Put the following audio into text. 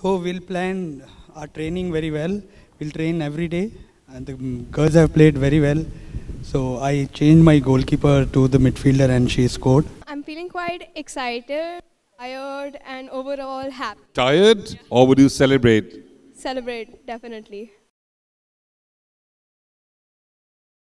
So we'll plan our training very well. We'll train every day, and the girls have played very well. So I changed my goalkeeper to the midfielder, and she scored. I'm feeling quite excited, tired, and overall happy. Tired, or would you celebrate? Celebrate, definitely.